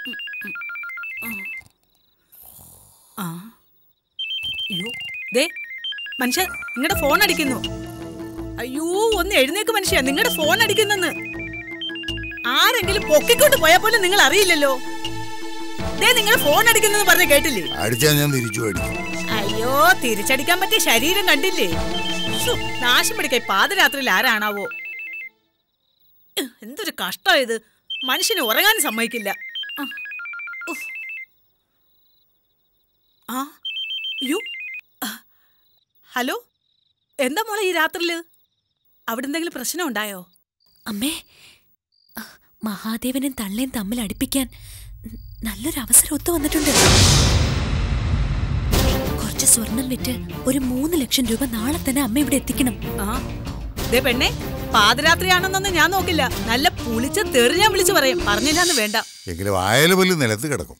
അയ്യോ ദേ മനുഷ്യ നിങ്ങളുടെ ഫോൺ അടിക്കുന്നു. അയ്യോ ഒന്ന് എഴുന്നേക്ക് മനുഷ്യ, നിങ്ങളുടെ ഫോൺ അടിക്കുന്നെന്ന്. ആരെങ്കിലും പൊക്കിക്കൊണ്ട് പോയാൽ പോലും നിങ്ങൾ അറിയില്ലല്ലോ. ദേ നിങ്ങൾ ഫോൺ അടിക്കുന്നെന്ന് പറഞ്ഞ് കേട്ടില്ലേ? അയ്യോ തിരിച്ചടിക്കാൻ പറ്റിയ ശരീരം കണ്ടില്ലേ? നാശം പിടിക്കായി പാതിരാത്രിയിൽ ആരാണാവോ? എന്തൊരു കഷ്ടമായത്. മനുഷ്യന് ഉറങ്ങാൻ സമ്മതിക്കില്ല. അയ്യോ ഹലോ, എന്താ മോളെ ഈ രാത്രിയില്? അവിടെ എന്തെങ്കിലും പ്രശ്നം ഉണ്ടായോ? അമ്മേ, മഹാദേവനും തള്ളയും തമ്മിൽ അടുപ്പിക്കാൻ നല്ലൊരു അവസരം ഒത്തു വന്നിട്ടുണ്ട്. കുറച്ച് സ്വർണം വിറ്റ് ഒരു 3 ലക്ഷം രൂപ നാളെ തന്നെ അമ്മ ഇവിടെ എത്തിക്കണം. ദേ പെണ്ണെ, പാതിരാത്രിയാണെന്നൊന്നും ഞാൻ നോക്കില്ല. നല്ല പുളിച്ച തെറി ഞാൻ വിളിച്ചു പറയും. പറഞ്ഞില്ലാന്ന് വേണ്ട. നിലത്ത് കിടക്കും.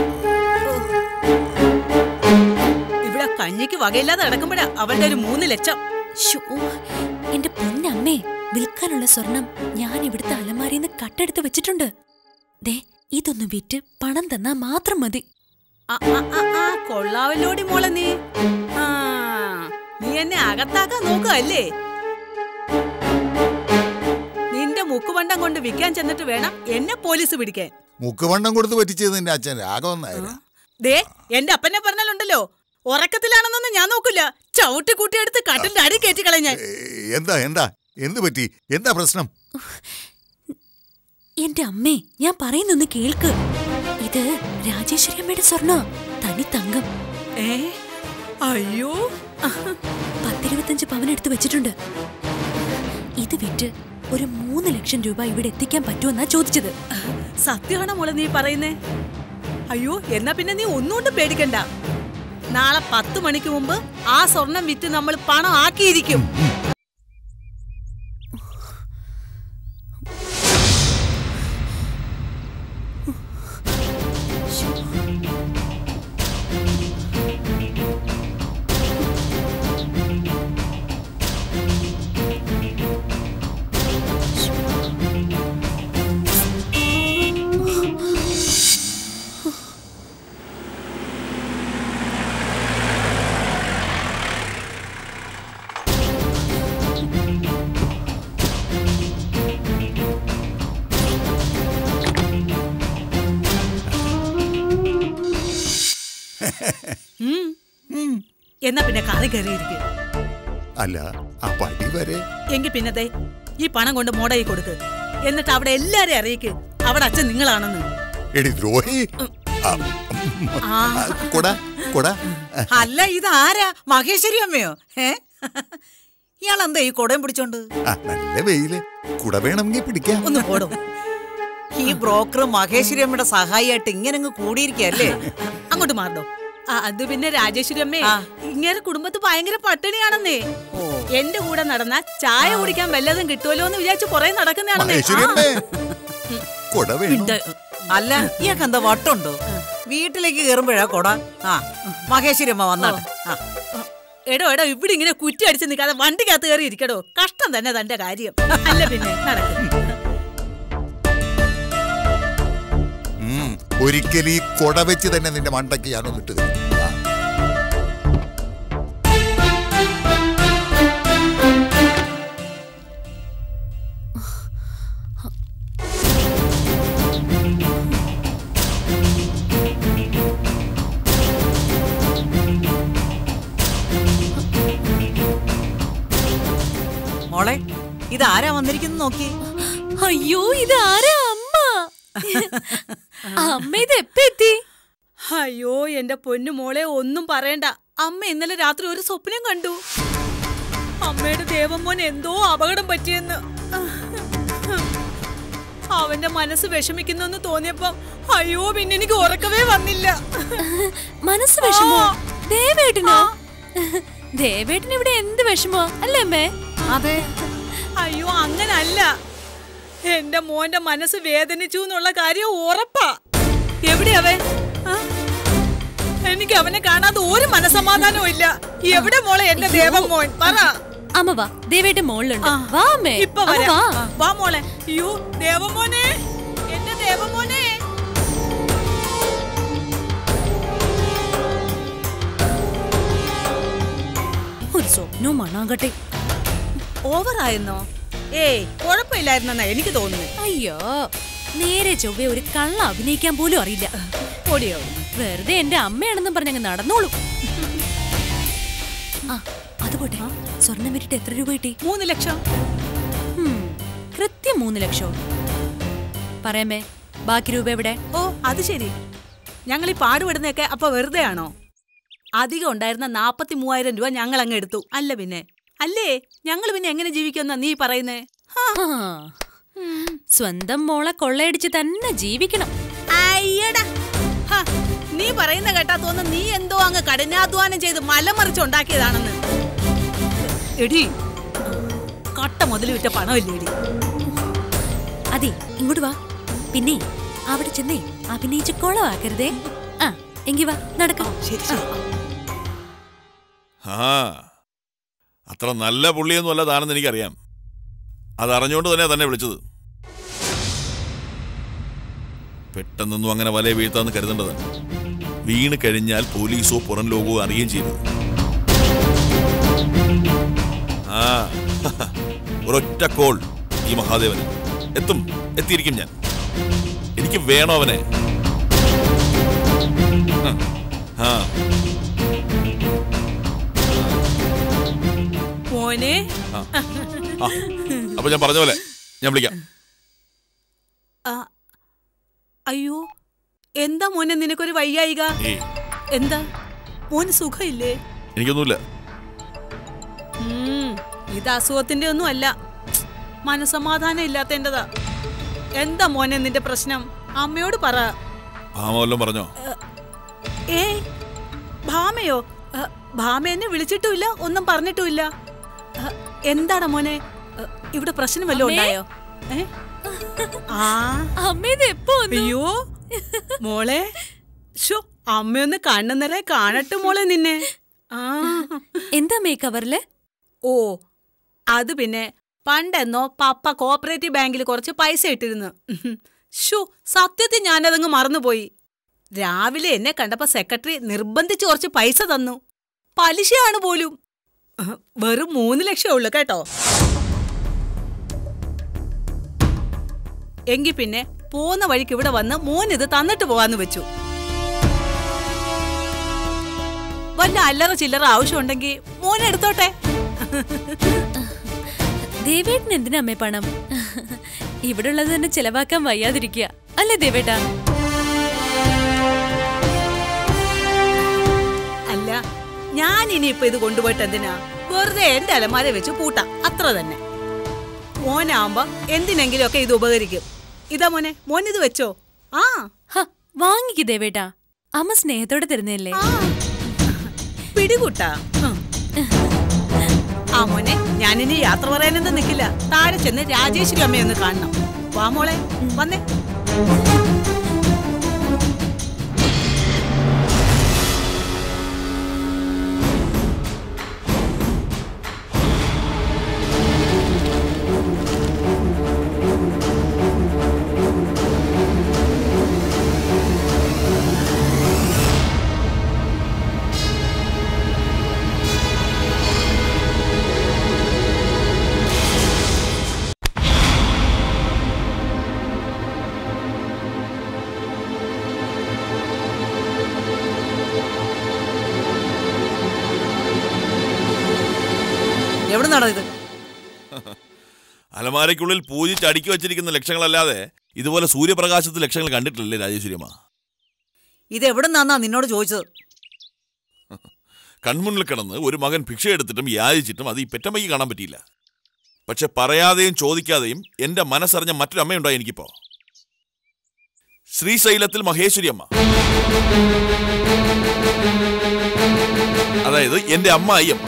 ഇവിടെ കഞ്ഞിക്ക് വകയില്ലാതെ കിടക്കുമ്പോഴാ അവന്റെ ഒരു 3 ലക്ഷം. എന്റെ പൊന്നമ്മേ, വിൽക്കാനുള്ള സ്വർണം ഞാൻ ഇവിടുത്തെ അലമാരിന്ന് കട്ടെടുത്ത് വെച്ചിട്ടുണ്ട്. ദേ ഇതൊന്ന് വിറ്റ് പണം തന്നാ മാത്രം മതി. കൊള്ളാവല്ലോടി മോളെ നീ. നീ എന്നെ അകത്താക്കാൻ നോക്കുകയല്ലേ? നിന്റെ മുക്കുവണ്ടം കൊണ്ട് വിൽക്കാൻ ചെന്നിട്ട് വേണം എന്നെ പോലീസ് പിടിക്കാൻ. മുക്കുവണ്ടം കൊടുത്ത് പറ്റിച്ചത് നിന്റെ അച്ഛൻ രാഘവൻ നായർ. ദേ എന്റെ അപ്പനെ പറഞ്ഞാലുണ്ടല്ലോ, ഉറക്കത്തിലാണെന്നൊന്നും ഞാൻ നോക്കില്ല. ചവിട്ടി കൂട്ടിയെടുത്ത് കട്ടിലിന്റെ അടി കയറ്റി കളഞ്ഞാൽ. എന്ത് പറ്റി? എന്താ പ്രശ്നം? എന്റെ അമ്മേ, ഞാൻ പറയുന്നൊന്ന് കേൾക്ക്. ഇത് രാജേശ്വരി അമ്മയുടെ സ്വർണ്ണ, തനി തങ്കം. അയ്യോ, 10-25 പവൻ എടുത്ത് വെച്ചിട്ടുണ്ട്. ഇത് വിറ്റ് ഒരു 3 ലക്ഷം രൂപ ഇവിടെ എത്തിക്കാൻ പറ്റുമെന്നാ ചോദിച്ചത്. സത്യമാണോ മോളെ നീ പറയുന്നേ? അയ്യോ, എന്നാ പിന്നെ നീ ഒന്നുകൊണ്ടും പേടിക്കണ്ട. നാളെ 10 മണിക്ക് മുമ്പ് ആ സ്വർണം വിറ്റ് നമ്മൾ പണം ആക്കിയിരിക്കും. എന്നാ പിന്നെ കാറി കയറിയിരിക്കും. അല്ല, ആ പടി വരെ. എങ്കിൽ പിന്നത്തെ ഈ പണം കൊണ്ട് മോടയി കൊടുക്ക്. എന്നിട്ട് അവിടെ എല്ലാരെയും അറിയിക്ക് അവിടെ അച്ഛൻ നിങ്ങളാണെന്ന്. അല്ല, ഇതാരാ? മഹേശ്വരി അമ്മയോ? ഇയാളെന്താ ഈ കുടയും പിടിച്ചോണ്ട്? നല്ല വെയില്, കുട വേണമെങ്കിൽ പിടിക്കാം. ഒന്ന് പോടും. ഈ ബ്രോക്കർ മഹേശ്വരി അമ്മയുടെ സഹായിയായിട്ട് ഇങ്ങനെ കൂടിയിരിക്കല്ലേ? അങ്ങോട്ട് മാറണോ? അത് പിന്നെ രാജേശ്വരി അമ്മേ, ഇങ്ങനെ കുടുംബത്ത് ഭയങ്കര പട്ടിണിയാണെന്നേ. എന്റെ കൂടെ നടന്ന ചായ കുടിക്കാൻ വല്ലതും കിട്ടുമല്ലോ എന്ന് വിചാരിച്ച് കൊറേ നടക്കുന്നതാണെന്നേ. അല്ല, ഇയാൾക്ക് എന്താ വട്ടുണ്ടോ? വീട്ടിലേക്ക് കയറുമ്പോഴാ കൊട. മഹേശ്വരി അമ്മ വന്നാണ്. എടോ ഇവിടെ ഇങ്ങനെ കുറ്റി അടിച്ച് നിൽക്കാതെ വണ്ടിക്കകത്ത് കയറി ഇരിക്കടോ. കഷ്ടം തന്നെ തന്റെ കാര്യം. അല്ല പിന്നെ നടക്കും. ഒരിക്കലും ഈ കൊട വെച്ച് തന്നെ നിന്റെ മണ്ടയ്ക്ക് ഞാനൊന്നിട്ട് തരും. മോളെ, ഇതാരാ വന്നിരിക്കുന്നു നോക്കി. അയ്യോ, ഇതാരാ? അമ്മ. അമ്മ ഇത് എപ്പ എത്തി? അയ്യോ എന്റെ പൊന്നു മോളെ, ഒന്നും പറയണ്ട. അമ്മ ഇന്നലെ രാത്രി ഒരു സ്വപ്നം കണ്ടു. അമ്മയുടെ ദേവമോൻ എന്തോ അപകടം പറ്റിയെന്ന്. അവന്റെ മനസ്സ് വിഷമിക്കുന്നെന്ന് തോന്നിയപ്പോ അയ്യോ പിന്നെ എനിക്ക് ഉറക്കവേ വന്നില്ല. മനസ്സ് വിഷമോ? ദേവേട്ടനോ? ദേവേട്ടൻ ഇവിടെ എന്ത് വിഷമോ അല്ലേ അമ്മേ? അതെ. അയ്യോ അങ്ങനല്ല, എന്റെ മോന്റെ മനസ്സ് വേദനിച്ചു എന്നുള്ള കാര്യം ഉറപ്പാ. എവിടെയവൻ? എനിക്ക് അവനെ കാണാതെ ഒരു മനസമാധാനവും ഇല്ല. എവിടെ മോളെ എന്റെ ദേവമോൻ? പറ. അമ്മ വാ, ദേവേട്ടൻ മോളിലുണ്ട്. വാ അമ്മേ, ഇപ്പൊ വാ മോളെ. അയ്യോ ദേവമോനെ, എന്റെ ദേവമോനെ. സ്വപ്നവും മണ്ണാങ്കട്ടെ. ഓവറായിരുന്നോ? ഏയ് കുഴപ്പമില്ലായിരുന്നെന്നാ എനിക്ക് തോന്നുന്നു. അയ്യോ, നേരെ ചൊവ്വേ ഒരു കള്ള അഭിനയിക്കാൻ പോലും അറിയില്ല. ഓടിയോ? വെറുതെ എന്റെ അമ്മയാണെന്നും പറഞ്ഞങ്ങ് നടന്നോളൂ. ആ അതുപോട്ടെ, സ്വർണം വിറ്റിട്ട് എത്ര രൂപ കിട്ടി? 3 ലക്ഷം. കൃത്യം 3 ലക്ഷം. പറയാമേ, ബാക്കി രൂപ എവിടെ? ഓ അത് ശരി. ഞങ്ങൾ ഈ പാടുപെടുന്നതൊക്കെ അപ്പൊ വെറുതെ ആണോ? അധികം ഉണ്ടായിരുന്ന 43,000 രൂപ ഞങ്ങൾ അങ്ങ് എടുത്തു. അല്ല പിന്നെ അല്ലേ, ഞങ്ങൾ പിന്നെ എങ്ങനെ ജീവിക്കുമെന്നാ നീ പറയുന്നേ? സ്വന്തം മോളെ കൊള്ളയടിച്ച് തന്നെ ജീവിക്കണം. അയ്യടാ, നീ പറയുന്ന കേട്ടാ തോന്നുന്നു നീ എന്തോ അങ്ങ് കഠിനാധ്വാനം ചെയ്ത് മലമറിച്ചുണ്ടാക്കിയതാണെന്ന്. എടി, കട്ട മുതൽ വിറ്റ പണമില്ലേ എടി? അതെ, ഇങ്ങോട്ട് വാ. പിന്നെ അവിടെ ചെന്നേ അഭിനയിച്ച് കൊളവാക്കരുതേ. ആ എങ്കി വാ, നടക്കാം. ശരി ശരി. അത്ര നല്ല പുള്ളിയൊന്നും അല്ലതാണെന്ന് എനിക്കറിയാം. അതറിഞ്ഞുകൊണ്ട് തന്നെ വിളിച്ചത്. പെട്ടെന്നൊന്നും അങ്ങനെ വല വീഴ്ത്താന്ന് കരുതേണ്ടതാണ്. വീണ് കഴിഞ്ഞാൽ പോലീസോ പുറം ലോകമോ അറിയുകയും ചെയ്തത്. ഒരൊറ്റ കോൾ ഈ മഹാദേവന് എത്തിയിരിക്കും ഞാൻ. എനിക്ക് വേണോ അവനെ? മോനെ, അപ്പൊ ഞാൻ പറഞ്ഞ പോലെ ഞാൻ വിളിക്കാം. അയ്യോ, എന്താ മോനെ നിനക്കൊരു വയ്യായിക? എന്താ മോന് സുഖമില്ലേ? എനിക്കൊന്നുമില്ല. ഇത് അസുഖത്തിന്റെ ഒന്നും അല്ല, മനസമാധാനം ഇല്ലാത്തതിൻ്റെതാ. എന്താ മോനെ നിന്റെ പ്രശ്നം? അമ്മയോട് പറ. ഭാമ പറഞ്ഞോ? ഏയ് ഭാമയോ? ഭാമ എന്നെ വിളിച്ചിട്ടുമില്ല, ഒന്നും പറഞ്ഞിട്ടുമില്ല. എന്താടാ മോനെ, ഇവിടെ പ്രശ്നം വല്ലതും ഉണ്ടായോ? അയ്യോ മോളെ, ഷോ അമ്മയൊന്ന് കണ്ണുനിറയെ കാണട്ടെ മോളെ നിന്നെ. എന്താ മേക്കവറില്? ഓ അത് പിന്നെ പണ്ടെന്നോ പപ്പ കോപ്പറേറ്റീവ് ബാങ്കിൽ കുറച്ച് പൈസ ഇട്ടിരുന്നു. ഷോ സത്യത്തിൽ ഞാനതങ്ങ് മറന്നുപോയി. രാവിലെ എന്നെ കണ്ടപ്പോ സെക്രട്ടറി നിർബന്ധിച്ച് കുറച്ച് പൈസ തന്നു. പലിശയാണ് പോലും. വെറും 3 ലക്ഷം ഉള്ളു കേട്ടോ. എങ്കി പിന്നെ പോന്ന വഴിക്ക് ഇവിടെ വന്ന് മോനിത് തന്നിട്ട് പോവാന്ന് വെച്ചു. വല്ല അല്ലറ ചില്ലറ ആവശ്യമുണ്ടെങ്കിൽ മോനെടുത്തോട്ടെ. ദേവേട്ടന് എന്തിനാ അമ്മേ പണം? ഇവിടെ ഉള്ളത് തന്നെ ചെലവാക്കാൻ വയ്യാതിരിക്കുക അല്ലേ ദേവേട്ടാ? അല്ല, ഞാൻ ഇനിയിപ്പൊ ഇത് കൊണ്ടുപോയിട്ട് എന്തിനാ? വെറുതെ എന്റെ അലമാര വെച്ച് പൂട്ടാം, അത്ര തന്നെ. മോനാവുമ്പോ എന്തിനെങ്കിലും ഒക്കെ ഇത് ഉപകരിക്കും. ഇതാ മോനെ, മോനിത് വെച്ചോ. വാങ്ങിക്ക് ദേവേട്ടാ, അമ്മ സ്നേഹത്തോടെ തരുന്നല്ലേ. പിടികൂട്ടാ. മോനെ, ഞാനിനി യാത്ര പറയാനൊന്നും നിൽക്കില്ല. താഴെ ചെന്ന് രാജേശ്വരി അമ്മയൊന്ന് കാണണം. വാ മോളെ, വന്നേ. എവിടെ നടന്നത് ഇത്? അലമാരയ്ക്കുള്ളിൽ പൂജിച്ച് അടുക്കി വെച്ചിരിക്കുന്ന ലക്ഷങ്ങളല്ലാതെ ഇതുപോലെ സൂര്യപ്രകാശത്തിൽ ലക്ഷങ്ങൾ കണ്ടിട്ടില്ലേ രാജേശ്വരിയമ്മ? ഇതെവിടെ നിന്നാ നിന്നോട് ചോദിച്ചത്? കൺമുന്നിൽ കിടന്ന് ഒരു മകൻ ഭിക്ഷ എടുത്തിട്ടും യാചിച്ചിട്ടും അത് ഈ പെറ്റമ്മയ്ക്ക് കാണാൻ പറ്റിയില്ല. പക്ഷെ പറയാതെയും ചോദിക്കാതെയും എന്റെ മനസ്സറിഞ്ഞ മറ്റൊരു അമ്മയുണ്ടായി എനിക്കിപ്പോ. ശ്രീശൈലത്തിൽ മഹേശ്വരി അമ്മ, അതായത് എന്റെ അമ്മായി അമ്മ.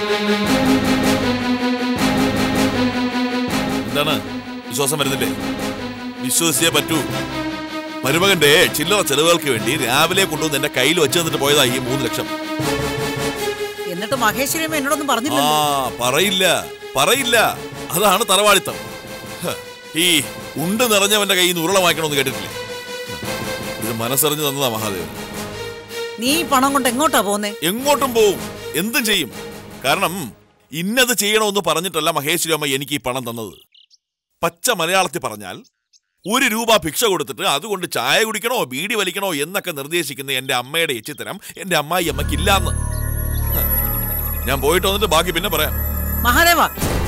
എന്താണ് വിശ്വാസം വരുന്നില്ലേ? വിശ്വസിച്ചേ പറ്റൂ. മരുമകന്റെ ചില്ലറ ചെലവുകൾക്ക് വേണ്ടി രാവിലെ കൊണ്ടുവന്ന് എന്റെ കയ്യിൽ വെച്ച് തന്നിട്ട് പോയതായി 3 ലക്ഷം. എന്നിട്ട് മഹേശ്വരി അമ്മ എന്നോടൊന്നും പറഞ്ഞില്ല. പറയില്ല. അതാണ് തറവാടിത്തം. ഈ ഉണ്ട് നിറഞ്ഞവന്റെ കയ്യിൽ നിന്ന് ഉരുള വാങ്ങിക്കണമെന്ന് കേട്ടിട്ടില്ലേ? ഇത് മനസ്സറിഞ്ഞു തന്നതാ മഹാദേവൻ. നീ പണം കൊണ്ട് എങ്ങോട്ടാ പോന്നേ? എങ്ങോട്ടും പോവും, എന്തും ചെയ്യും. കാരണം ഇന്നത് ചെയ്യണമെന്ന് പറഞ്ഞിട്ടല്ല മഹേശ്വരി അമ്മ എനിക്ക് ഈ പണം തന്നത്. പച്ച മലയാളത്തിൽ പറഞ്ഞാൽ 1 രൂപ ഭിക്ഷ കൊടുത്തിട്ട് അതുകൊണ്ട് ചായ കുടിക്കണോ ബീഡി വലിക്കണോ എന്നൊക്കെ നിർദ്ദേശിക്കുന്ന എന്റെ അമ്മയുടെ എച്ചിത്തരം എന്റെ അമ്മായി അമ്മയ്ക്കില്ലാന്ന്. ഞാൻ പോയിട്ട് വന്നിട്ട് ബാക്കി പിന്നെ പറയാം. മഹാദേവ,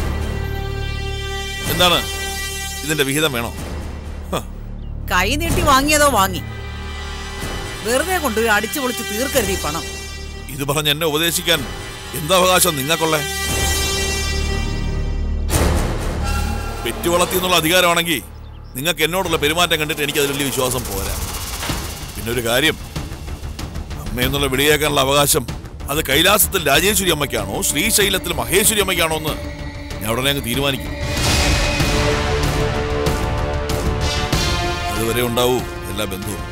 എന്താണ് ഇതിന്റെ വിഹിതം വേണോ? കൈ നീട്ടി വാങ്ങിയതോ വാങ്ങി, വെറുതെ കൊണ്ടുപോയി അടിച്ചു പൊളിച്ച് തീർക്കരുത് ഈ പണം. ഇത് പറഞ്ഞ് എന്നെ ഉപദേശിക്കാൻ എന്താ അവകാശം നിങ്ങൾക്കുള്ളേ? പെറ്റു വളർത്തി എന്നുള്ള അധികാരമാണെങ്കിൽ നിങ്ങൾക്ക് എന്നോടുള്ള പെരുമാറ്റം കണ്ടിട്ട് എനിക്ക് അതിൽ വലിയ വിശ്വാസം പോരാ. പിന്നെ ഒരു കാര്യം, അമ്മയെന്നുള്ള വിളിയേക്കാനുള്ള അവകാശം അത് കൈലാസത്തിൽ രാജേശ്വരി അമ്മയ്ക്കാണോ ശ്രീശൈലത്തിൽ മഹേശ്വരി അമ്മയ്ക്കാണോ എന്ന് ഞാൻ ഉടനെ അങ്ങ് തീരുമാനിക്കും. അതുവരെ ഉണ്ടാവൂ എല്ലാ ബന്ധുവും.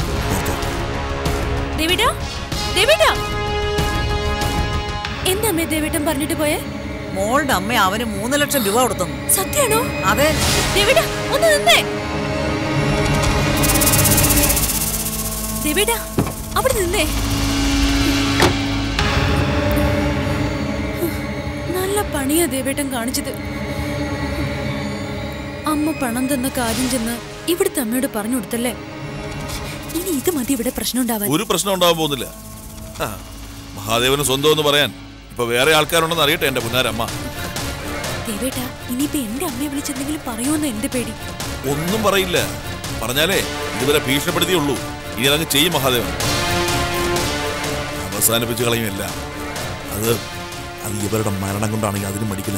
എന്താ അമ്മേ ദേവേട്ടൻ പറഞ്ഞിട്ട് പോയേ? മോളുടെ അമ്മ അവന് 3 ലക്ഷം രൂപ കൊടുത്തു. സത്യാണോ? അതെ. ദേവേട്ടാ ഒന്ന് നിന്നേ. ദേവേട്ടാ അവിടെ നിന്നേ. നല്ല പണിയാ ദേവേട്ടൻ കാണിച്ചത്. അമ്മ പണം തന്ന കാര്യം ചെന്ന് ഇവിടുത്തെ അമ്മയോട് പറഞ്ഞു കൊടുത്തല്ലേ? ഇനി ഇത് മതി ഇവിടെ പ്രശ്നം ഉണ്ടാവാൻ. ഒരു പ്രശ്നം ഉണ്ടാവാൻ പോകുന്നില്ല. മഹാദേവന് സ്വന്തം എന്ന് പറയാൻ ഇപ്പൊ വേറെ ആൾക്കാരുണ്ടെന്ന് അറിയട്ടെ എന്റെ പുന്നാരമ്മ. ദേവേട്ടാ ഇനിയിപ്പോ എന്റെ അമ്മയെ വിളിച്ചെന്തെങ്കിലും പറയുമെന്ന് എന്റെ പേടി. ഒന്നും പറയില്ല. പറഞ്ഞാലേ ഇതുവരെ ഭീഷണിപ്പെടുത്തിയുള്ളൂ. ഇനി അതങ്ങ് ചെയ്യും മഹാദേവൻ. അവസാനിപ്പിച്ച് കളയുമില്ല. അത് ഇവരുടെ മരണം കൊണ്ടാണെങ്കിൽ അതിനും മടിക്കില്ല.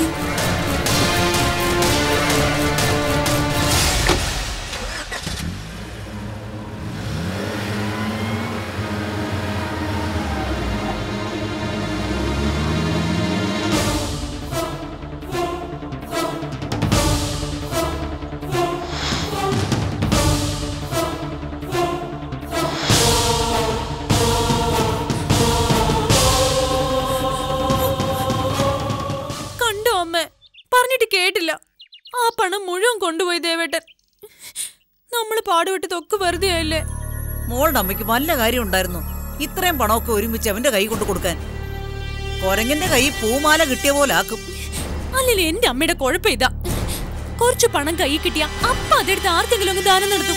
പറഞ്ഞിട്ട് കേട്ടില്ല. ആ പണം മുഴുവൻ കൊണ്ടുപോയി ദേവേട്ടൻ. നമ്മള് പാടുപെട്ട് തൊക്ക് വെറുതെ ആയില്ലേ? മോളുടെ അമ്മയ്ക്ക് വല്ല കാര്യം ഉണ്ടായിരുന്നു ഇത്രയും പണമൊക്കെ ഒരുമിച്ച് അവന്റെ കൈ കൊണ്ട് കൊടുക്കാൻ? കൊരങ്ങന്റെ കൈ പൂമാല കിട്ടിയ പോലെ ആക്കും. അല്ലല്ലേ എന്റെ അമ്മയുടെ കുഴപ്പം ഇതാ. കുറച്ചു പണം കൈ കിട്ടിയ അപ്പ അതെടുത്ത് ആർക്കെങ്കിലും അങ്ങ് ദാനം നടത്തും.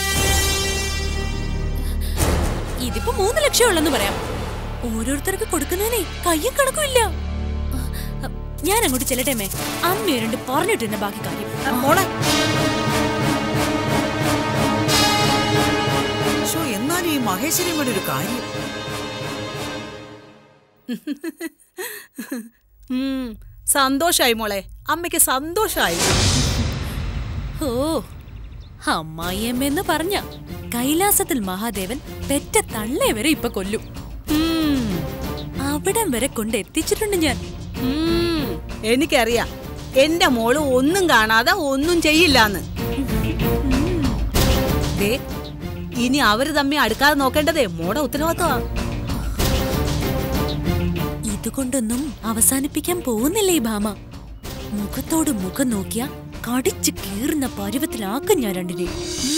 ഇതിപ്പോ 3 ലക്ഷം ഉള്ളെന്ന് പറയാം. ഓരോരുത്തർക്ക് കൊടുക്കുന്നതിനെ കയ്യും കണക്കുമില്ല. ഞാൻ അങ്ങോട്ട് ചെല്ലട്ടേമേ. അമ്മ 2 പറഞ്ഞിട്ട് തന്നെ ബാക്കി കാര്യം. മോളെ എന്നാലും ഈ മഹേശ്വരിയുടെ ഒരു കാര്യം. സന്തോഷായി മോളെ, അമ്മയ്ക്ക് സന്തോഷായി. ഓ അമ്മായിയമ്മെന്ന് പറഞ്ഞ കൈലാസത്തിൽ മഹാദേവൻ പെറ്റ തള്ളെ വരെ ഇപ്പൊ കൊല്ലും. അവിടം വരെ കൊണ്ട് എത്തിച്ചിട്ടുണ്ട് ഞാൻ. എനിക്കറിയാം എന്റെ മോള് ഒന്നും കാണാതെ ഒന്നും ചെയ്യില്ലാന്ന്. ഇനി അവര് തമ്മി അടുക്കാതെ നോക്കേണ്ടതേ മോടെ ഉത്തരവാദിത്തമാ. ഇതുകൊണ്ടൊന്നും അവസാനിപ്പിക്കാൻ പോകുന്നില്ലേ ഈ ഭാമ. മുഖത്തോട് മുഖം നോക്കിയ കടിച്ചു കീറുന്ന പരുവത്തിലാക്കും ഞാൻ രണ്ടിനെ.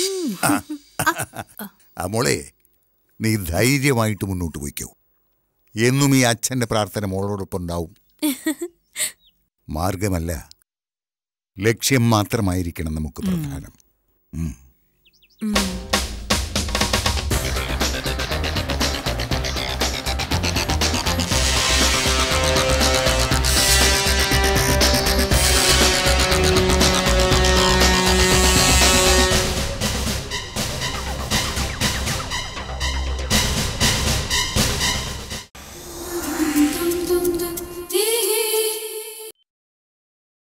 മോളെ നീ ധൈര്യമായിട്ട് മുന്നോട്ട് പോയിക്കോ. എന്നും ഈ അച്ഛന്റെ പ്രാർത്ഥന മോളോടൊപ്പം ഉണ്ടാവും. മാർഗമല്ല, ലക്ഷ്യം മാത്രമായിരിക്കണം നമുക്ക് പ്രധാനം.